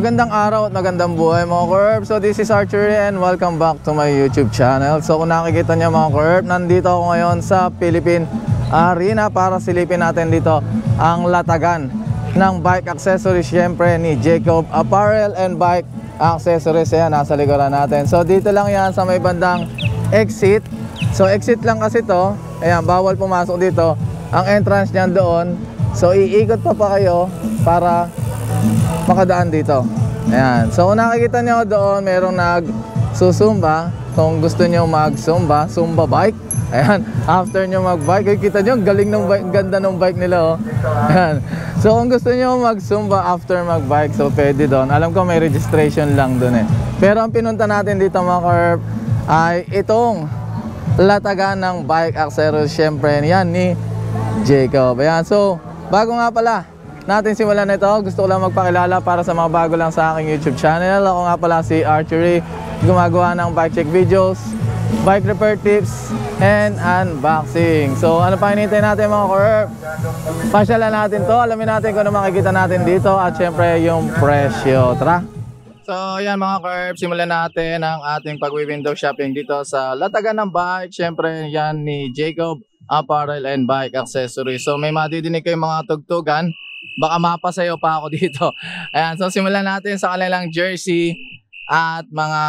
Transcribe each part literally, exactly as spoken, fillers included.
magandang araw at magandang buhay mga Curb. So this is Archery and welcome back to my YouTube channel. So kung nakikita niyo mga Curb, nandito ako ngayon sa Philippine Arena para silipin natin dito ang latagan ng bike accessories syempre ni Jacob Apparel and Bike Accessories. Ayan, nasa likuran natin. So dito lang yan sa may bandang exit. So exit lang kasi to. Ayan, bawal pumasok dito. Ang entrance niyan doon. So iikot pa pa kayo para makadaan dito. Ayan. So kung nakikita nyo doon, merong nag-susumba. Kung gusto nyo mag-sumba, Zumba bike. Ayan. After nyo mag-bike, kita nyo, galing ng bike, ganda ng bike nila. Oh. Ayan. So kung gusto nyo mag-sumba after mag-bike, so pwede doon. Alam ko may registration lang doon eh. Pero ang pinunta natin dito mga Curb ay itong latagan ng bike accessories. Siyempre yan ni Jacob. Ayan. So bago nga pala natin simulan na ito, gusto ko lang magpakilala para sa mga bago lang sa aking YouTube channel. Ako nga pala si Archery, gumagawa ng bike check videos, bike repair tips, and unboxing. So ano pa hinihintay natin mga Curb? Pasyalan natin to, alamin natin kung ano makikita natin dito at syempre yung presyo. Tara! So yan mga Curb, simulan natin ang ating pag-window shopping dito sa latagan ng bike. Syempre yan ni Jacob Apparel and Bike Accessories. So may madidinig kayong mga tugtugan, baka mapasayo pa ako dito. Ayan, so simulan natin sa kanilang jersey at mga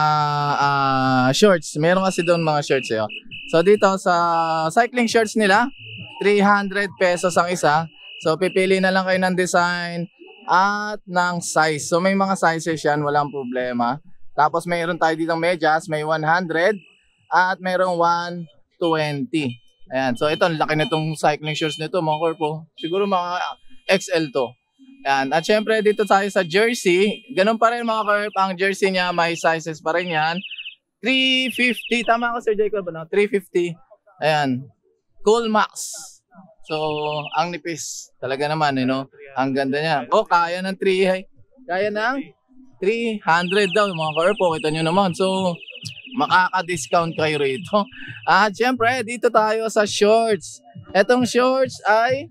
uh, shorts. Meron kasi doon mga shorts eh. So dito sa cycling shorts nila, three hundred pesos ang isa. So pipili na lang kayo ng design at ng size. So may mga sizes yan, walang problema. Tapos mayroon tayo dito medyas, may one hundred at mayroong one twenty. Ayan, so ito, laki na itong cycling shoes nito mga Curb. Siguro mga X L to. Ayan, at syempre dito tayo sa jersey. Ganun pa rin mga Curb, ang jersey niya may sizes pa rin yan. three fifty, tama ako Sir Jacob, no? three fifty. Ayan, Cool Max. So, ang nipis. Talaga naman, you know? Ang ganda niya. Oh, kaya ng three, kaya ng three hundred daw mga Curb. Kita nyo naman. So, makaka-discount kayo rito. At syempre, dito tayo sa shorts. Etong shorts ay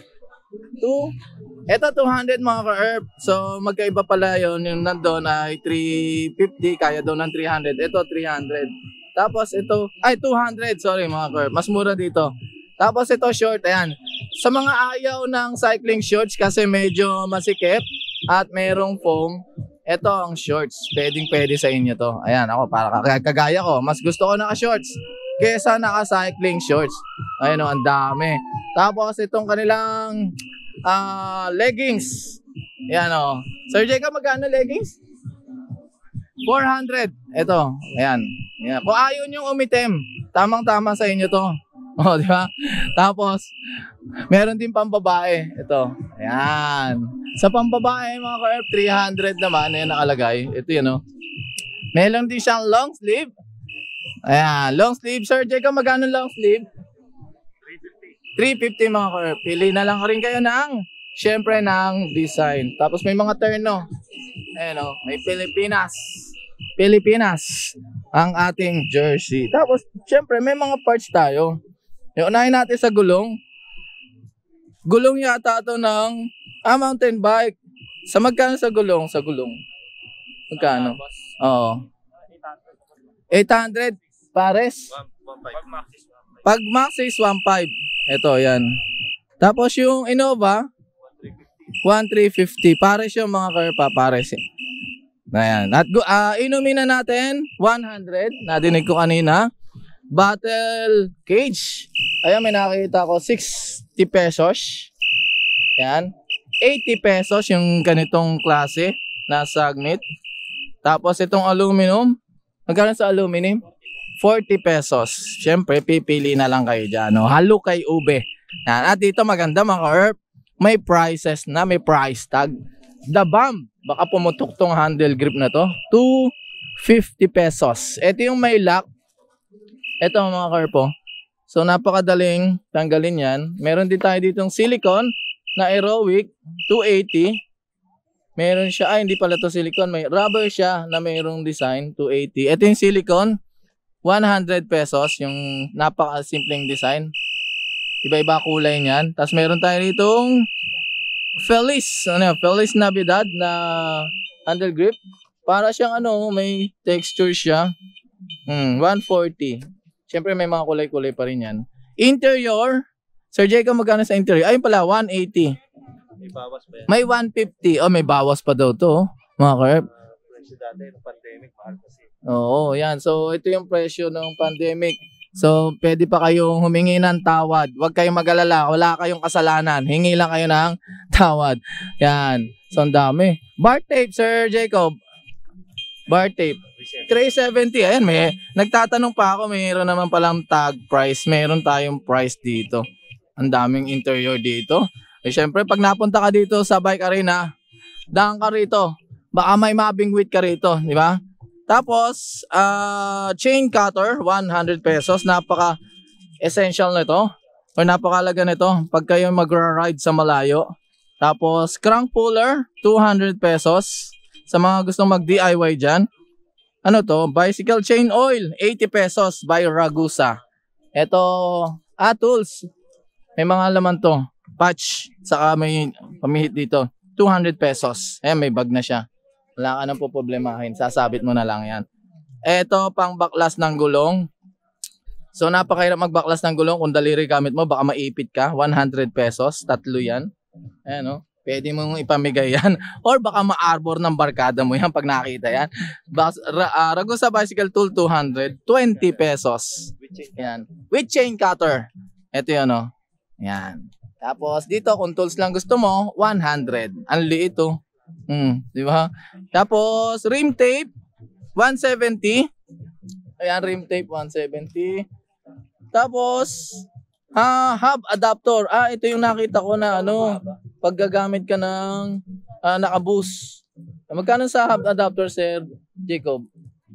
two, eto two hundred mga Curb. So magkaiba pala yun. Yung nandun ay three fifty, kaya daw ng three hundred. Ito three hundred. Tapos ito, ay two hundred, sorry mga Curb. Mas mura dito. Tapos ito short, ayan. Sa mga ayaw ng cycling shorts kasi medyo masikip at merong foam, ito ang shorts, pwedeng pwede sa inyo to. Ayan, ako para kagaya ko, mas gusto ko naka-shorts kesa naka-cycling shorts. Ayan o, ang dami. Tapos itong kanilang uh, leggings. Ayan o. Sir Jacob, magkano leggings? four hundred. Ito, ayan. Ayan. Kung ayaw nyo umitim, tamang-tama sa inyo to. O, di ba? Tapos, meron din pambabae. Ito, ayan. Sa pambabae mga Curb, three hundred naman, ayan nakalagay. Ito yun, no? Meron din siyang long sleeve. Ayan, long sleeve. Sir Jacob, magkano long sleeve? three fifty mga Curb. Pili na lang rin kayo ng, syempre, ng design. Tapos may mga terno. Ayan, no? May Pilipinas. Pilipinas ang ating jersey. Tapos, syempre, may mga parts tayo. Unahin natin sa gulong. Gulong yata ito ng ah, mountain bike. Sa magkano sa gulong? Sa gulong. Magkano? Oo. eight hundred pares. Pag max is one five. Ito, yan. Tapos yung Innova, one three fifty. Pares yung mga Curb, pares. Ayan. At uh, inumin na natin, one hundred. Nadinig ko kanina. Battle cage. Ayan, may nakita ko, sixty pesos. Yan. eighty pesos yung ganitong klase na sagmit. Tapos itong aluminum. Magkano sa aluminum? forty pesos. Siyempre, pipili na lang kayo dyan. No? Halo kay ube. Yan. At dito maganda mga Curb. May prices na, may price tag. The Bomb. Baka pumutok tong handle grip na to. two fifty pesos. Ito yung may lock. Ito mga Curb po. So napakadaling tanggalin yan. Meron din tayo ditong silicone na aerobic, two eighty. Meron siya, ay hindi pala to silicone, may rubber siya na mayroong design, two eighty. Ito yung silicone, one hundred pesos, yung napaka-simpleng design. Iba-iba kulay niyan. Tapos meron tayo ditong Feliz, ano, Feliz Navidad na Handle grip. Para siyang ano, may texture siya. Hmm, one forty. Siyempre may mga kulay-kulay pa rin yan. Interior. Sir Jacob, magkano sa interior? Ayun pala, one eighty. May bawas pa yan. May one fifty. Oh, may bawas pa daw to, mga Kerb. Uh, presyo dati, ng pandemic, mahal kasi. Oo, yan. So, ito yung presyo ng pandemic. So, pwede pa kayong humingi ng tawad. Huwag kayong mag-alala. Wala kayong kasalanan. Hingi lang kayo ng tawad. Yan. So, ang dami. Bar tape, Sir Jacob. Bar tape. three seventy. Ayan, may nagtatanong pa ako. Mayroon naman palang tag price. Mayroon tayong price dito. Ang daming interior dito. Eh, syempre, pag napunta ka dito sa Bike Arena, daan ka rito. Baka may mabingwit ka rito. Di ba? Tapos, uh, chain cutter, one hundred pesos. Napaka-essential nito. O napakalaga nito pag kayo magra-ride sa malayo. Tapos, crank puller, two hundred pesos. Sa mga gustong mag-D I Y dyan. Ano to? Bicycle chain oil, eighty pesos by Ragusa. Ito, ah, tools. May mga laman to. Patch, saka may pamihit dito. two hundred pesos. Ayan, may bag na siya. Wala ka nang poproblemahin. Sasabit mo na lang yan. Ito, pang baklas ng gulong. So, napakahirap magbaklas ng gulong. Kung daliri gamit mo, baka maipit ka. one hundred pesos. Tatlo yan. Ayan, no? Pwede mong ipamigay yan. Or baka ma-arbor ng barkada mo yan pag nakita yan. Bas, ra, uh, Ragusa Bicycle Tool, two hundred. twenty pesos. Ayan. With chain cutter. Ito yun, no? Ayan. Tapos, dito, kung tools lang gusto mo, one hundred. Ang liit, oh. Hmm, di ba? Tapos, rim tape, one seventy. Ayan, rim tape, one seventy. Tapos, ah, hub adapter. Ah, ito yung nakita ko na ano, paggagamit ka ng ah, naka-boost. Magkano sa hub adapter, Sir Jacob?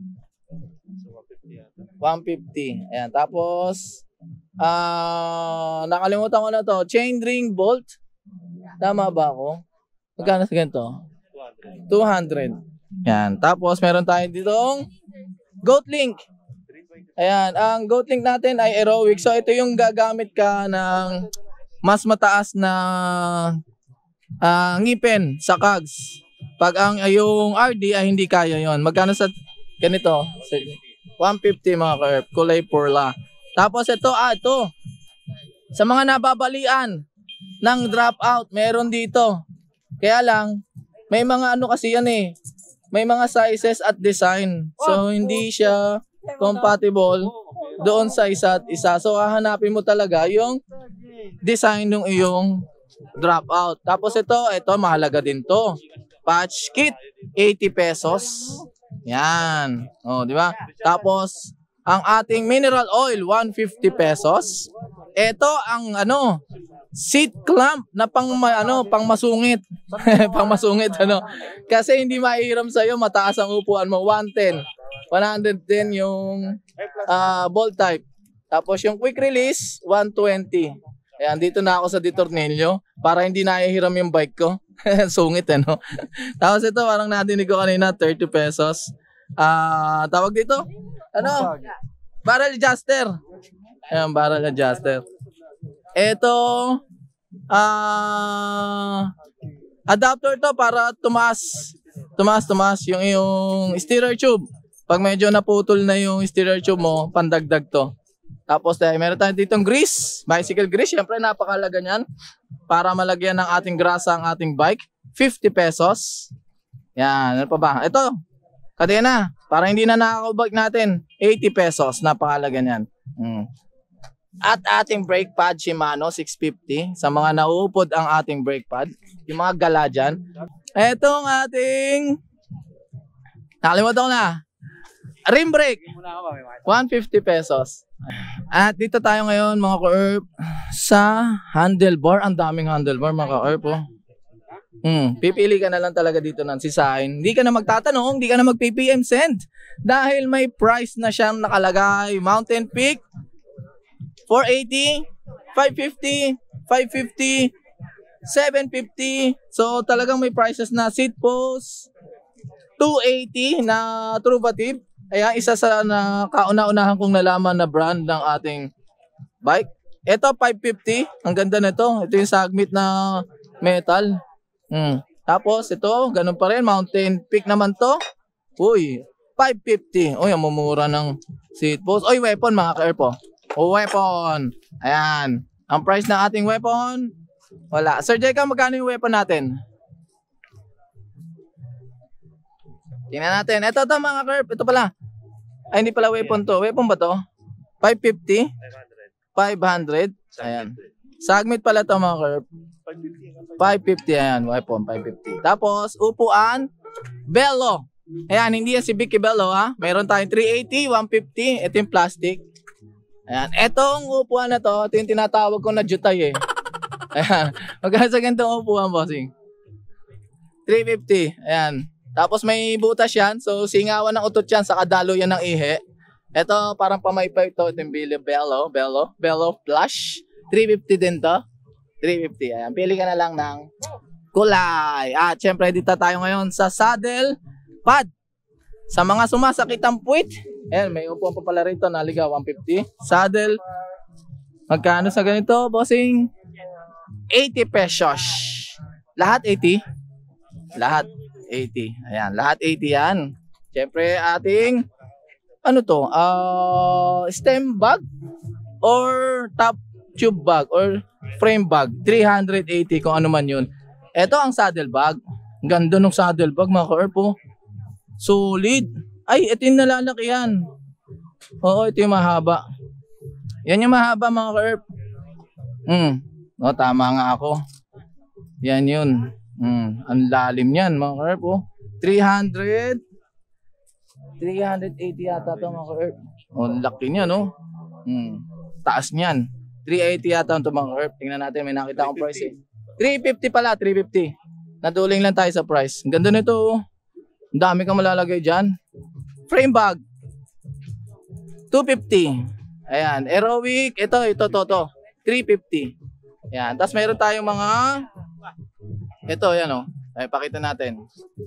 one fifty. Ayan, tapos, ah, nakalimutan ko na to. Chain ring bolt. Tama ba ako? Magkano sa ganito? two hundred. Yan. Tapos, meron tayo ditong Goat Link. Ayan. Ang Goat Link natin ay aerobic. So, ito yung gagamit ka ng mas mataas na uh, ngipin sa cogs. Pag ang yung R D ay hindi kaya yon. Magkano sa ganito? one fifty mga Kerb. Kulay purla. Tapos, ito, ah, ito. Sa mga nababalian ng dropout, meron dito. Kaya lang, may mga ano kasi yan eh. May mga sizes at design. So, hindi siya compatible doon sa isa't isa. So, hahanapin mo talaga yung design ng iyong dropout. Tapos ito, ito, mahalaga din to. Patch kit, eighty pesos. Yan. O, di ba? Tapos, ang ating mineral oil, one fifty pesos. Ito ang ano, seat clamp na pang ano, pang masungit. Pang masungit ano. Kasi hindi maihiram sa iyo, mataas ang upuan mo, one ten. one ten yung uh, bolt type. Tapos yung quick release, one twenty. Ayan, dito na ako sa detornilyo para hindi nahihiram yung bike ko. Sungit ano. Tapos ito, parang nadinig ko kanina, thirty pesos. Ah, uh, tawag dito? Ano? Barrel adjuster. Ayan, barrel adjuster. Ito, ah, uh, adapter to para tumaas, tumaas, tumaas yung yung steerer tube. Pag medyo naputol na yung steerer tube mo, pandagdag to. Tapos dahil meron tayo ditong grease, bicycle grease. Siyempre napakalaga niyan para malagyan ng ating grasa ang ating bike. fifty pesos. Yan, ano pa ba? Ito, kadena. Para hindi na nakaka-bike natin, eighty pesos. Napakalaga niyan. Hmm. At ating brake pad Shimano six fifty. Sa mga nauupod ang ating brake pad, yung mga gala dyan. Ito ang ating, nakalimutan ko na, rim brake. one fifty pesos. At dito tayo ngayon mga ka-Erp sa handlebar. Ang daming handlebar mga ka-Erp. Oh. Hmm, pipili ka na lang talaga dito ng sisain. Hindi ka na magtatanong, hindi ka na mag-P P M send. Dahil may price na siyang nakalagay. Mountain Peak, four eighty, five fifty, five fifty, seven fifty. So talagang may prices na. Seat post, two eighty na Truvative. Ayan, isa sa na kauna-unahan kong nalaman na brand ng ating bike. Ito, five fifty. Ang ganda nito. Ito yung sagmit na metal. Hmm. Tapos ito, ganun pa rin, Mountain Peak naman to. Uy, five fifty. Uy, ang mumura ng seat post. Uy, weapon mga ka-air po. O, weapon. Ayan. Ang price ng ating weapon, wala. Sir Jacob, magkano yung weapon natin? Tingnan natin. Ito, ito mga ka-air. Ito pala. Ay, hindi pala weapon to. Weapon ba to? five fifty? five hundred. Ayan. Sagmit pala to mga ka-air. five fifty. Ayan, weapon, five fifty. Tapos, upuan, Bello. Ayan, hindi yan si Vicky Bello ha. Meron tayong three eighty, one fifty. Ito yung plastic. Ayan, etong upuan na to, ito yung tinatawag ko na jutay eh. Ayan, magkano sa ganitong upuan, bossing? three fifty. Ayan. Tapos may butas yan, so singawan ng utot yan, saka dalo yan ng ihe. Ito, parang pamaypay to, ito yung Bello, Bello, Bello Flash. three fifty din to. three fifty. Ayan, pili ka na lang ng kulay. At syempre, dito tayo ngayon sa saddle pad. Sa mga sumasakit ang puwit, ayan, may upuan pa pala rito, naliga, one fifty. Saddle, magkano sa ganito, bossing? eighty pesos. Lahat eighty? Lahat eighty. Ayan, lahat eighty yan. Siyempre, ating, ano to, uh, stem bag or top tube bag or frame bag. three eighty kung ano man yun. Ito ang saddle bag. Ganda ng saddle bag, mga ka-erp po. Solid. Ay, ito yung nalalaki yan. Oo, ito yung mahaba. Yan yung mahaba, mga ka-erp. Hmm. O, tama nga ako. Yan yun. Hmm. Ang lalim yan, mga ka-erp. Oh. three hundred. three eighty yata ito, mga ka-erp. O, laki niya, no? Hmm. Taas niyan. three eighty yata ito, mga ka-erp. Tingnan natin, may nakita akong price eh. three fifty pala, three fifty. Naduling lang tayo sa price. Ang ganda nito, oh. Ang dami kang malalagay dyan. Frame bag. two fifty. Ayan. Aerowick. Ito, ito, ito, ito. three fifty. Ayan. Tapos meron tayong mga... Ito, yan o. Oh. Ay, pakita natin.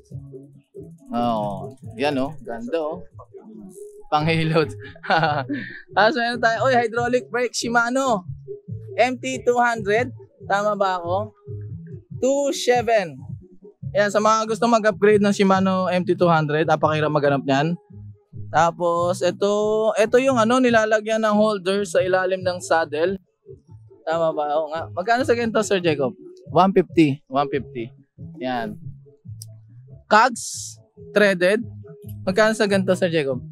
Oo. Oh, yan o. Oh. Ganda o. Oh. Panghilot. Tapos meron tayo. Uy, hydraulic brake. Shimano. M T two hundred. Tama ba ako? two seven. Yan, sa mga gusto mag-upgrade ng Shimano M T two hundred, napakahirap maghanap niyan. Tapos, ito, ito yung ano, nilalagyan ng holder sa ilalim ng saddle. Tama ba? Oo nga. Magkano sa ganito, Sir Jacob? one fifty. one fifty. Yan. Cogs, threaded. Magkano sa ganito, Sir Jacob?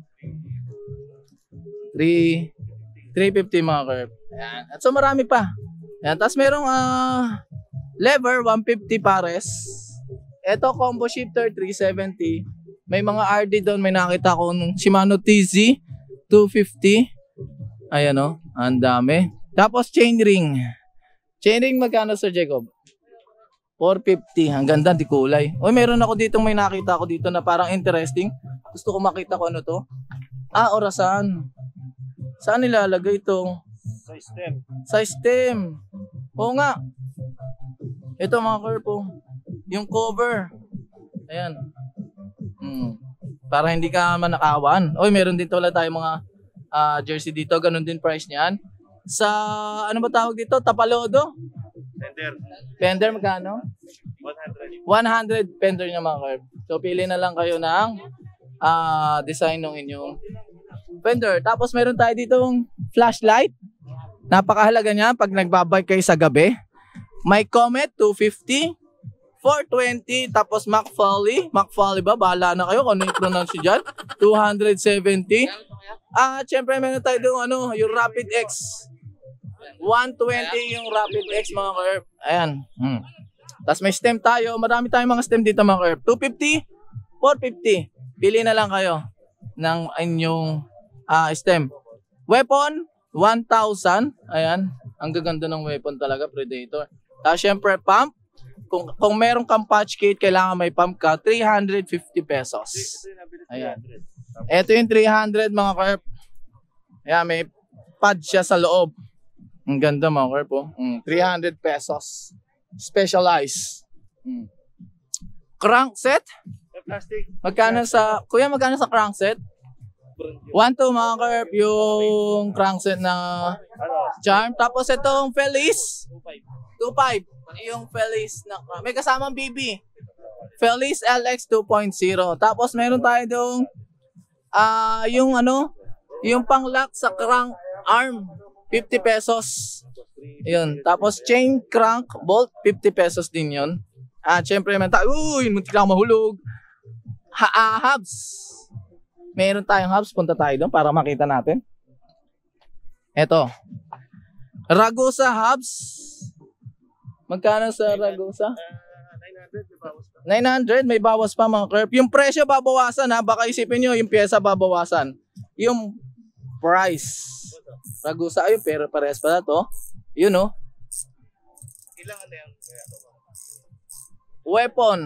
three fifty mga curve. Yan. At so, marami pa. Yan. Tapos, merong uh, lever, one fifty pares. Ito, combo shifter, three seventy. May mga R D doon. May nakita ko ng Shimano T Z, two fifty. Ayan o. Ang dami. Tapos, chain ring. Chain ring, magkano, Sir Jacob? four fifty. Ang ganda, di kulay. O, meron ako dito, may nakita ko dito na parang interesting. Gusto ko makita ko ano to. Ah, orasan. Saan nilalagay ito? Sa stem. Sa stem. Oo nga. Ito mga curve. Yung cover. Ayan. Hmm. Para hindi ka manakawan. Oy, meron din wala tayong mga uh, jersey dito. Ganun din price niyan. Sa, ano ba tawag dito? Tapalodo? Fender. Fender magkano? one hundred. one hundred Fender niya mga curve. So, pili na lang kayo ng uh, design ng inyong Fender. Tapos, meron tayo ditong flashlight. Napakahalaga niya pag nagbabike kayo sa gabi. May Comet, two fifty. four twenty, tapos McFarley. McFarley ba? Bahala na kayo kung ano yung pronounce dyan. two seventy. Ah, syempre meron tayo doon ano, yung Rapid X. one twenty yung Rapid X mga curve. Ayan. Hmm. Tapos may stem tayo. Marami tayong mga stem dito mga curve. two fifty, four fifty. Pili na lang kayo ng inyong uh, stem. Weapon, one thousand. Ayan. Ang gaganda ng weapon talaga, Predator. Tapos syempre pump. Kung, kung meron kang patch kit, kailangan may pump ka, three fifty pesos. Ayan. Ito yung three hundred mga curve. Ayan, may pad siya sa loob. Ang ganda mga curve po. Mm, three hundred pesos. Specialized. Mm. Crankset. Plastic. Magkano sa, kuya magkano sa crankset? one two mga curve yung crankset na charm. Tapos itong Felice. two five. Yung Felice na, may kasamang B B. Feliz L X two point oh. Tapos meron tayo dong ah yung ano, yung pang-lock sa crank arm, fifty pesos. Yun. Tapos chain crank bolt, fifty pesos din yun. At syempre meron tayo, uy, muntik lang mahulog. Ha ah, hubs. Meron tayong hubs, punta tayo doon para makita natin. Eto. Ragusa hubs. Magkano sa Ragusa? nine hundred, di ba? nine hundred, may bawas pa mga curve. Yung presyo babawasan ha, baka isipin nyo yung pyesa babawasan. Yung price. Ragusa, ayun, pero parehas pala to. Yun o. Ilang ano yan? Weapon.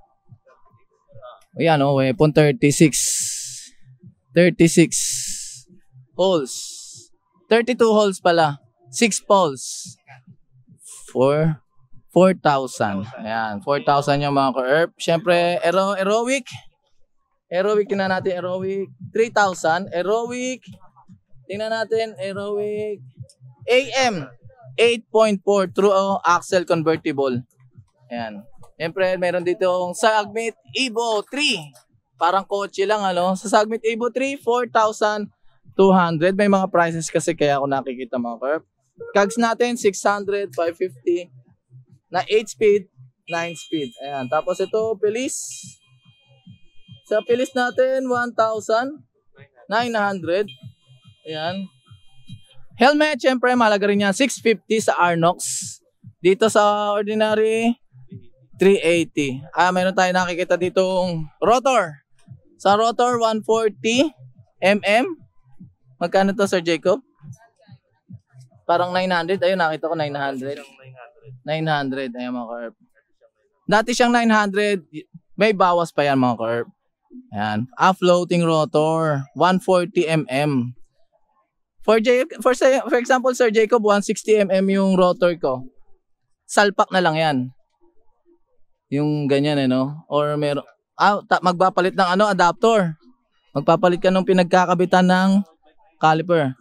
Ayan o, weapon thirty-six. thirty-six holes. thirty-two holes pala. six poles. four four thousand. Ayan, four thousand yung mga ka-herb. Siyempre, Aero, Aerowick. Aerowick, tingnan natin, Aerowick. three thousand. Aerowick. Tingnan natin, Aerowick. A M. eight point four true axle convertible. Ayan. Siyempre, meron dito yung Sagmit Evo three. Parang kotse lang, ano. Sa Sagmit Evo three, four thousand two hundred. May mga prices kasi kaya ako nakikita mga ka-herb. Cogs natin, six hundred, five fifty. Na eight speed, nine speed. Ayan. Tapos ito, Feliz. Sa Feliz natin, one thousand nine hundred. Ayan. Helmet, syempre, mahalaga rin yan. six fifty sa Arnox. Dito sa ordinary, three eighty. Ah, meron tayo nakikita ditong rotor. Sa rotor, one forty millimeter. Magkano to, Sir Jacob? Parang nine hundred. Ayun, nakita ko nine hundred. nine hundred. Ayan mga ka-herb. Dati siyang nine hundred. May bawas pa yan mga ka-herb. Ayan. A floating rotor. one forty millimeter. For, J for, for example, Sir Jacob, one sixty millimeter yung rotor ko. Salpak na lang yan. Yung ganyan eh, no? Or meron, ah, magpapalit ng ano, adapter. Magpapalit ka ng pinagkakabitan ng caliper.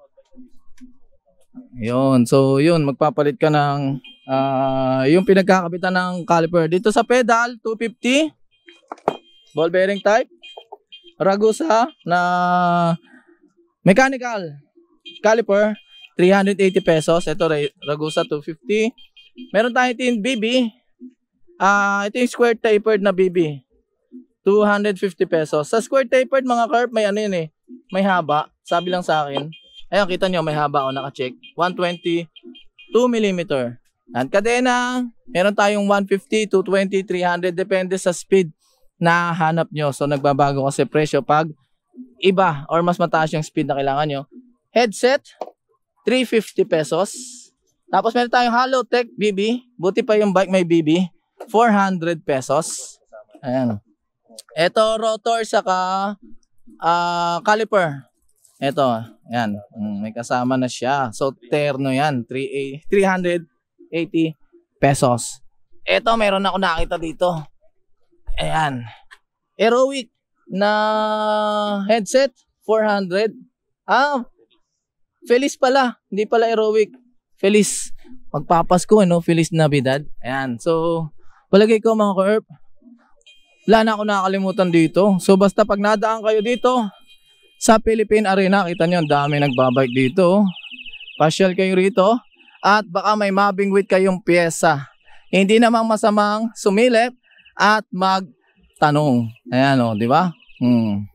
Yun. So, yun. Magpapalit ka ng uh, yung pinagkakabitan ng caliper. Dito sa pedal, two fifty. Ball bearing type. Ragusa na mechanical caliper, three hundred eighty pesos. Ito, Ragusa, two fifty. Meron tayong tin B B. Ah, uh, ito yung square tapered na B B. two hundred fifty pesos. Sa square tapered mga carp, may ano yun eh. May haba. Sabi lang sa akin. Ayun, kita nyo, may haba o naka-check. one twenty-two millimeter. At kadena, meron tayong one fifty, two twenty, three hundred. Depende sa speed na hanap nyo. So, nagbabago kasi presyo pag iba or mas mataas yung speed na kailangan nyo. Headset, three fifty pesos. Tapos meron tayong Halotech B B. Buti pa yung bike may B B. four hundred pesos. Ayan. Ito, rotor saka uh, caliper. Ito, ayan. May kasama na siya. So, terno yan. three hundred eighty pesos. Ito, meron ako nakita dito. Ayan. Aerowick na headset, four hundred. Ah, Feliz pala. Hindi pala Aerowick. Feliz. Magpapasko, no? Feliz Navidad. Ayan. So, palagay ko mga ka-herb, wala na ako nakakalimutan dito. So, basta pag nadaan kayo dito sa Philippine Arena, kita nyo, ang dami nagbabike dito. Pasyal kayo rito. At baka may mabingwit kayong pyesa. Hindi namang masamang sumilip at magtanong. Ayan o, di ba? Hmm.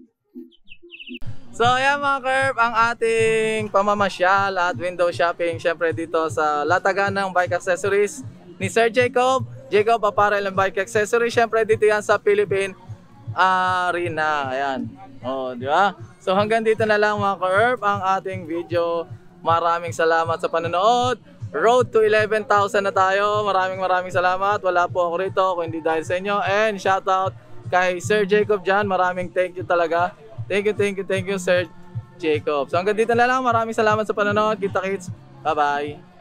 So ayan mga curb, ang ating pamamasyal at window shopping syempre dito sa latagan ng bike accessories ni Sir Jacob. Jacob Apparel and Bike Accessories. Syempre dito yan sa Philippine Arena. Ayan. O, di ba? So hanggang dito na lang mga curb ang ating video. Maraming salamat sa panonood. Road to eleven thousand na tayo. Maraming maraming salamat. Wala po ako rito kung hindi dahil sa inyo. And shoutout kay Sir Jacob dyan. Maraming thank you talaga. Thank you, thank you, thank you, Sir Jacob. So hanggang dito na lang. Maraming salamat sa panonood. Kita-kits. Bye-bye.